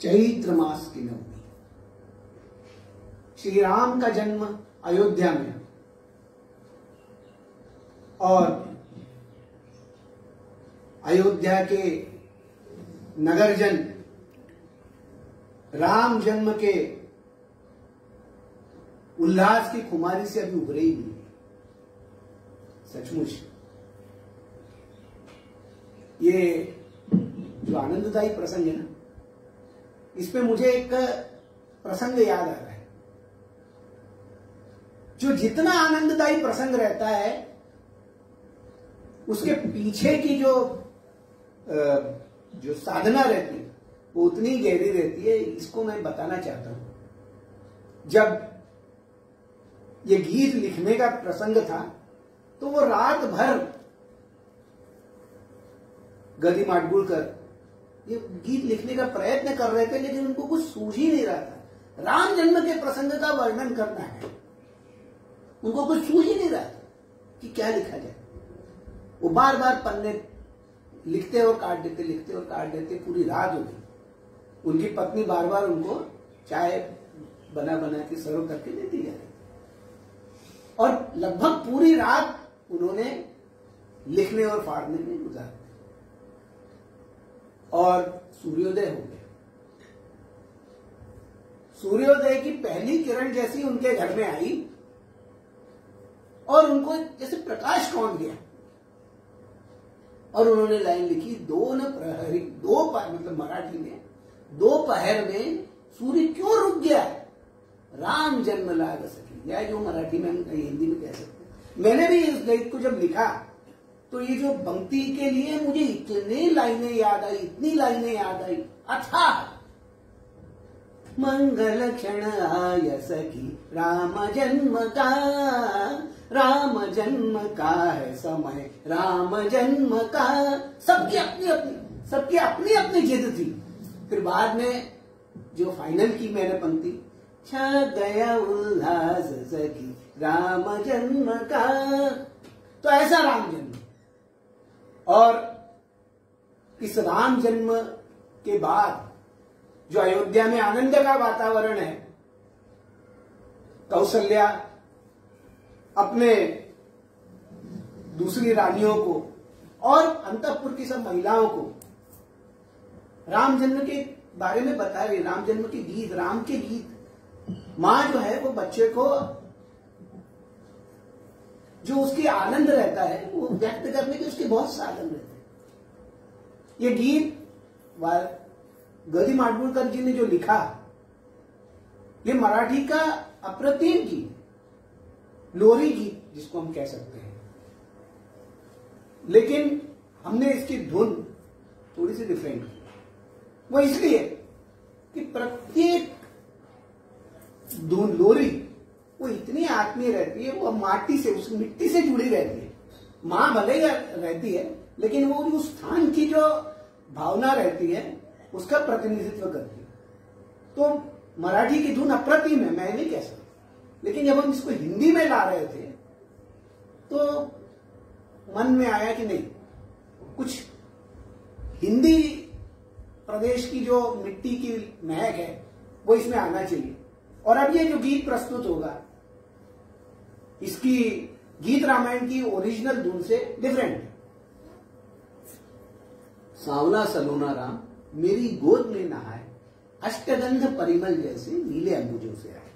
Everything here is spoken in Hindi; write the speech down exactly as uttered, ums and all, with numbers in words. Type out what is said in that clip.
चैत्र मास की नवमी, श्री राम का जन्म अयोध्या में और अयोध्या के नगरजन राम जन्म के उल्लास की खुमारी से अभी उभरे ही नहीं। सचमुच ये जो आनंददायी प्रसंग है ना, इसपे मुझे एक प्रसंग याद आ रहा है। जो जितना आनंददायी प्रसंग रहता है उसके पीछे की जो जो साधना रहती है वो उतनी गहरी रहती है। इसको मैं बताना चाहता हूं। जब ये गीत लिखने का प्रसंग था तो वो रात भर गदी माडगुलकर ये गीत लिखने का प्रयत्न कर रहे थे, लेकिन उनको कुछ सूझ ही नहीं रहा था। राम जन्म के प्रसंग का वर्णन करना है, उनको कुछ सूझ ही नहीं रहा था कि क्या लिखा जाए। वो बार बार पन्ने लिखते और काट देते, लिखते और काट देते। पूरी रात हो गई। उनकी पत्नी बार बार उनको चाय बना बना के सर्व करके देती जा रही थी और लगभग पूरी रात उन्होंने लिखने और फाड़ने में गुजार दी और सूर्योदय हो गया। सूर्योदय की पहली किरण जैसी उनके घर में आई और उनको जैसे प्रकाश कौन गया और उन्होंने लाइन लिखी, दो न प्रहरी, दो मतलब मराठी में दोपहर में सूर्य क्यों रुक गया, राम जन्म लाग सके, या जो मराठी में हम हिंदी में कह सकते हैं। मैंने भी इस गीत को जब लिखा तो ये जो पंक्ति के लिए मुझे इतनी लाइनें याद आई, इतनी लाइनें याद आई। अच्छा, मंगल क्षण आय सखी राम जन्म का, राम जन्म का है समय, राम जन्म का। सबकी अपनी अपनी सबकी अपनी अपनी जिद थी। फिर बाद में जो फाइनल की मैंने पंक्ति, छा गया उल्लास सखी राम जन्म का, तो ऐसा राम जन्म। और इस राम जन्म के बाद जो अयोध्या में आनंद का वातावरण है, कौशल्या अपने दूसरी रानियों को और अंतःपुर की सब महिलाओं को राम जन्म के बारे में बता रही। राम जन्म के गीत, राम के गीत। मां जो है वो बच्चे को जो उसकी आनंद रहता है वो व्यक्त करने के उसके बहुत साधन रहते हैं। ये गीत गदी माडगुलकर जी ने जो लिखा, ये मराठी का अप्रतिम गीत, लोरी गीत जिसको हम कह सकते हैं। लेकिन हमने इसकी धुन थोड़ी सी डिफरेंट की। वो इसलिए कि प्रत्येक धुन लोरी वो इतनी आत्मीय रहती है, वो माटी से, उस मिट्टी से जुड़ी रहती है। मां भले रहती है लेकिन वो उस स्थान की जो भावना रहती है उसका प्रतिनिधित्व करती है। तो मराठी की धुन अप्रतिम है, मैं नहीं कह सकता। लेकिन जब हम इसको हिंदी में ला रहे थे तो मन में आया कि नहीं, कुछ हिंदी प्रदेश की जो मिट्टी की महक है वो इसमें आना चाहिए। और अब ये जो गीत प्रस्तुत होगा, इसकी गीत रामायण की ओरिजिनल धुन से डिफरेंट है। सांवला सलोना राम मेरी गोद में नहाए, अष्टगंध परिमल जैसे नीले अंबुजों से आए।